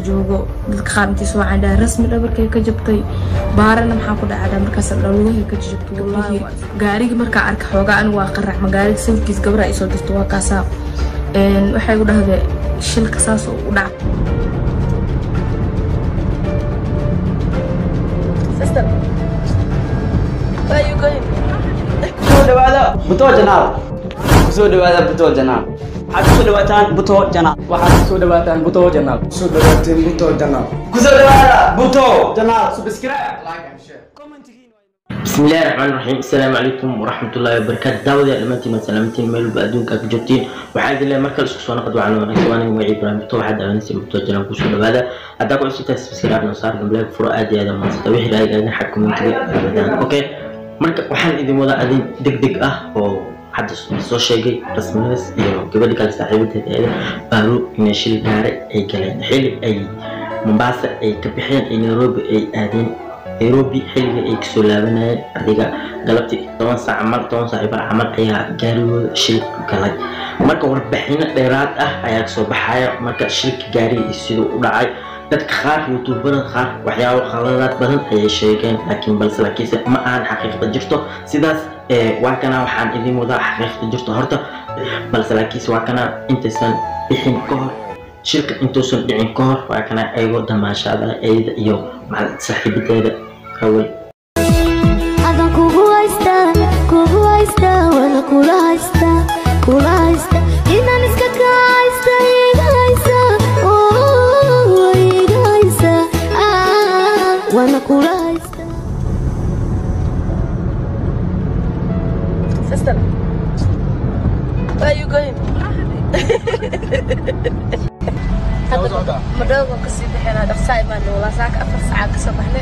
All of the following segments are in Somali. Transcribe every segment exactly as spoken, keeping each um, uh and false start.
joogo dadka qaar intii soo candhaa rasmi dhabarkay ka jabtay baarana maxaa ku dhacdaa markaas dhawlugahay ka jabtay wallahi gaariga markaa arka xoogaa anigu waa qarax magaariga sawirkiis gabra ay soo dirto waa kaasaa een waxay u dhahday shilka saas u dhac sister where are you going soo dhawaada buto janaal soo dhawaada buto janaal waxaad soo dhawaataan buto janaal waxaad soo dhawaataan buto janaal soo dhawaateen buto janaal ku soo dhawaada buto janaal subscribe like and share comment. بسم الله الرحمن الرحيم. السلام عليكم ورحمة الله وبركاته. دعوة لمنتي من سلامتين ميلو بأدون كجوتين وحاجة اللي مركز سكسونا قد وعنا وأنا وعي إبراهيم تو حد أنا نسي متوجنا وكسر هذا أداكو عشرة تسبسكرات نصار قبل فرق أدي هذا ما تستوي هلا يعني حكم من كذا أوكي مركز وحال إذا موضع أدين دق دق أه أو حد سو شيء رسمي بس يو قبل كان صاحبته هذا بارو من الشيء داري أي كلام حلو أي مباسة أي كبحين أي نيروبي أي أدين نيروبي حلقة إكس سلامنا أديك قلبتي طبعا ساعة عمل طبعا ساعة عمل أيها جاري شريك كلاي مركا وربحين ديرات أه أياك صباحية مركا شريك جاري يصيروا وداعي dadka qaar youtuberada qaar waxyaabo khaladaad badan ayay sheegeen laakiin balse laakiinse ma aan xaqiiqda jirto sidaas ee waa kana waxaan idin wadaa xaqiiqda jirto horta balse laakiinse waa kana intaysan bixin ka hor shirka intoosan dhicin ka hor waa kana ayagoo damaashada ayda iyo macal saaxiibadeeda awal adan kugu haysta kugu haysta wala kula haysta kula haysta inaan iska ka haysta iga haysta oo iga haysta wala kula haysta sister where are you going هذا مدوغ كسيب حنا دقساي ما ولا ساعة أفر ساعة كسب حنا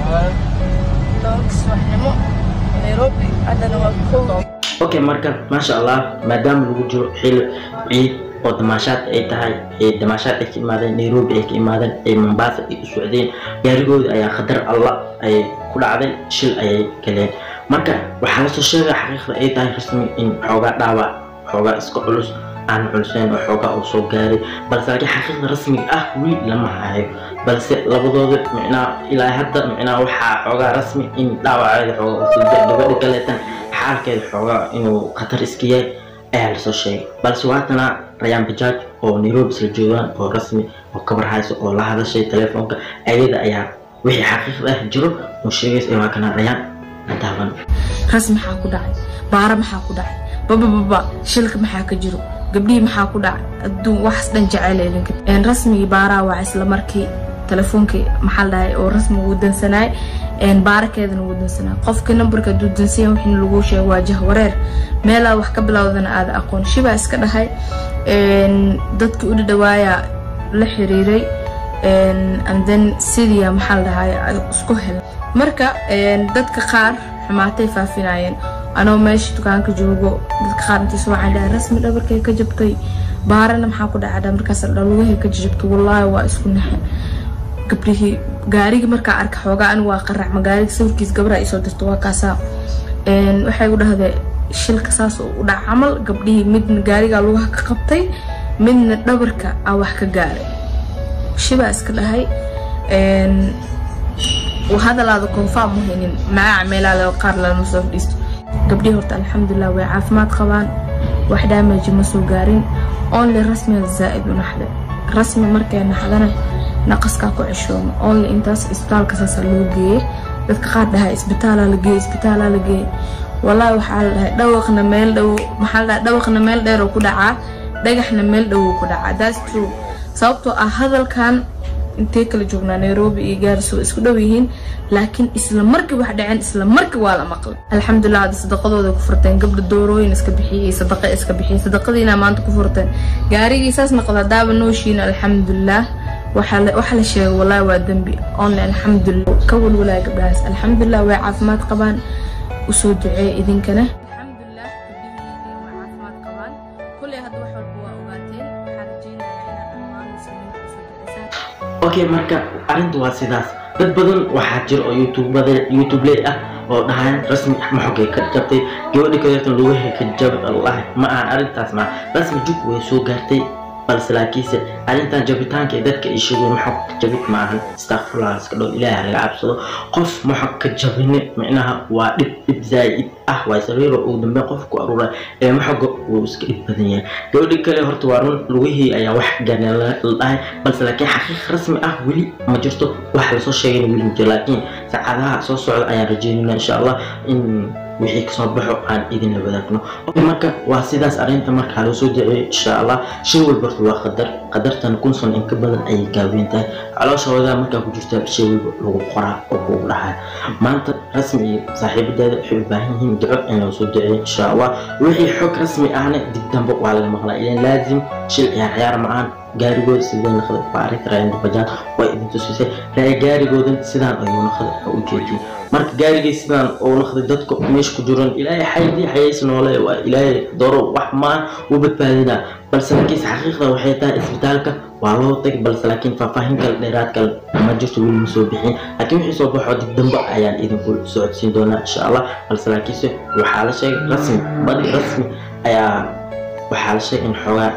دوكس وحنا مو نيروبي عندنا وقت اوكي مركب ما شاء الله ما دام الوجود حلو عيد oo damaashaad ay tahay ee damaashaad ay ka imaadeen Nairobi ay ka imaadeen ee Mombasa ay u socdeen gaarigooda ayaa qadar Allah ay ku dhacday shil ayay galeen marka waxa la soo sheegay xaqiiqda ay tahay rasmi in xoogaa dhaawac xoogaa iska culus aan culseen oo xoogaa oo soo gaaray balse laakiin xaqiiqda rasmiga ah wiil lama hayo balse labadooda macnaa ilaa hadda macnaa waxa xoogaa rasmi in dhaawaceeda xoogaa oo fudud gabadha kaleetan xaalkeeda xoogaa inuu khatar iska yahay ayaa la soo sheegay balse waatana Rayaan Bajaaj oo Nairobi isla joogaan oo rasmi oo kabar hayso oo la hadashay telefoonka ayada ayaa wixii xaqiiqda ah jiro oo sheegaysa waa kana Rayaan adaaban rasmi maxaa ku dhacay baara maxaa ku dhacay baba baba shilka maxaa ka jiro gabdhii maxaa ku dhacay adduun wax dhan jecel idinka een rasmi baara waa isla markii telefoonka maxaa la dhahay oo rasmi uu dansanay een baarakeedana uu dansanay qofka numberka duu dansan wixii lagu sheego waajah wareer meela wax ka bilowdana aad aqoon shiba iska dhahay een dadka u dhawaaya la xiriiray een and then sidii maxaa la dhahay isku hel marka een dadka qaar xumaatay faafinayeen anoo meesha dukaanka joogo dadka qaar intii soo candhaa rasmi dhabarkay ka jabtay baarana maxaa ku dhacdaa markaas dhawlugahay ka jabtay wallahi waa isku naxay gabdhihii gaariga markaa arka xoogaa anigu waa qarax magaariga sawirkiis gabra ay soo dirto waa kaasaa een waxay u dhahday shilka saas u dhac camal gabdhihii midna gaariga lugaha ka qabtay midna dhabarka aa wax ka gaaray shiba iska dhahay een وهذا كونفام مهين مع عميلة القار للمصرف ديستو قبلي هرت الحمد لله وعافمات قبان وحدة ما يجي مسؤول قارين أونلي رسمي الزائد ونحلة رسمي مركي نحلنا نقص كاكو عشرون أونلي إنتاس إسبتال كساس اللوجي بتقعد لها إسبتال لجي إسبتال لجي والله وحال دوقنا ميل دو محل دوقنا ميل ديرو كدعة دقحنا ميل دو كدعة that's true صوبتو هذا كان intee kala joognaa Nairobi iyo Gaarso isku dhow yihiin laakiin isla markii wax dhaceen isla markii waa la maqlay alxamdulillah sadaqadooda ku furteen gabdho doorooyin iska bixiyay sadaqa iska bixiyay sadaqadiina maanta ku furteen gaarigiisaas naqda daaba nooshiin alxamdulillah waxa la waxa la sheegay wallahi waa dambi on alxamdulillah ka walwalaa gabdhaas alxamdulillah way caafimaad qabaan u soo duceey idinkana alxamdulillah way caafimaad qabaan kulli hadda wax walba waa ogaateen waxa rajaynayaa inaad dhammaan muslimiinta u soo duceysaan okay marka arintu waa sidaas dad badan waxaa jira oo youtube youtube lay ah oo dhahaan rasmi ma xogay ka jabtay gabadha kaleeto lagu hay ka jab allah ma aan arintaas ma rasmi jug way soo gaartay balse laakiinse arrintan jabitaanka ee dadka ay sheegeen maxaa ka jabid maahan astaghfirullah iska dhow ilaahay laga cabsado qof maxaa ka jabine micnaha waa dhib dhib zaa'id ah waa sariiro uu dambe qof ku aruura ee maxaa uu iska dhib badan yahay gabadhi kale horta waa run lugihii ayaa wax gaarnay la dhahay balse laakiin xaqiiq rasmi ah weli ma jirto wax la soo sheegay weli ma jiro laakiin saacadaha soo socda ayaan rajaynaynaa insha Allah in wixii ka soo baxo aan idin la wadaagno marka waa sidaas arrinta marka loo soo dicay insha Allah shay walba waa qadar qadartan kun san in ka badan ay ka weyntahay calooshooda marka ku jirta shay walba lagu qoraa oo ku dhahay maanta rasmi saaxiibada waxay u baahan yihiin duco in loo soo dicay insha Allah wixii xog rasmi ahna dib dambe waa la maqlaa ileen laazim shil ciyaar macaan gaarigooda sidoo naqdo baarit raayeen bajaan way idin tusisay raay gaarigooda sidaan ayuu naqdo u jeediyay marka gaarigay sidaan oo naqdo dadku meesh ku jiraan ilaahay xaydi xayeys noole waa ilaahay doro wax ma u badbaadina balse laakiin xaqiiqda waxay tahay isbitaalka waa loo tag balse laakiin faahfaahin kale dheeraad kale ma jirto weli soo bixin laakiin wixii soo baxo dib dambe ayaan idin ku socodsiin doonaa insha Allah balse laakiin waxa la sheegay rasmi badi rasmi ayaa waxa la sheegay in xogaa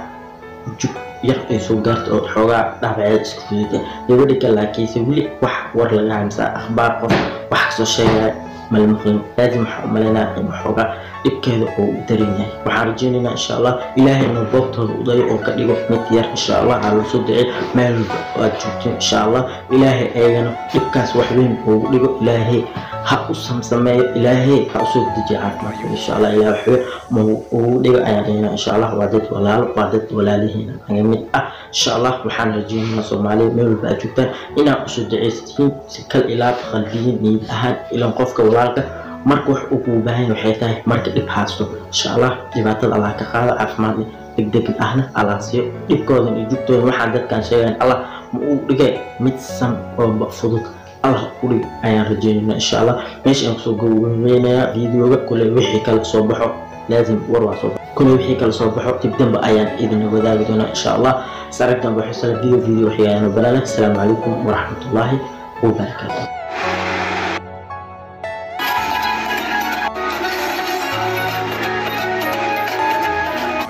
yar ay soo gaarto oo xogaa dhaabacay isku fudud gabadhi kale laakiin weli wax war laga hamsa akhbaar qof wax soo sheegay malmaqin laazim malena in xogaa dibkeeda oo darin yahay waxaan rajaynaynaa insha Allah ilaahay inuu boobtooda u dayo oo ka dhigo mid yar insha Allah aan soo dicay meel oo joogto insha Allah ilaahay ayagana dibkaas wax weyn oo dhigo ilaahay ha u samsameeyo ilaahay ha u soo dejiyo caafimaad insha Allah ilaahay ma uu dhigo ayaan insha Allah waa dad walaal waa dad walaalihiin aniga mid ah insha Allah waxaan rajaynaynaa Soomaaliya meel walba joogtaan inaa u soo dicaysiin si kal ilaab qalbiyin niyad ahaan ilaa qofka walaalka marka wax uu u baahan yahay tahay marka dib haasto insha Allah dhibaatada Allah ka qaado caafimaad degdeg ahna Allah siiyo dhibkooda iyo jugtooda waxa dadkan sheegaan Allah ma uu dhigay mid san oo fudud Allah kuli ayaan rajaynaynaa insha Allah meesha aan soo gowraynaa videoga kule wixii kala soo baxo laazim war waa soo kule wixii kala soo baxo dib dambe ayaan idin wadaagi doonaa insha Allah saragtan waxay soo video video waxyaano balana assalaamu calaykum wa rahmatullahi wa barakatuh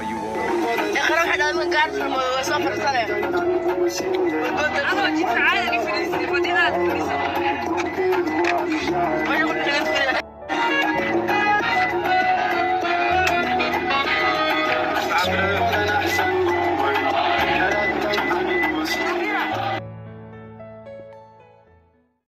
من قاعد في المسافر سنة. أنا وجيت عادي.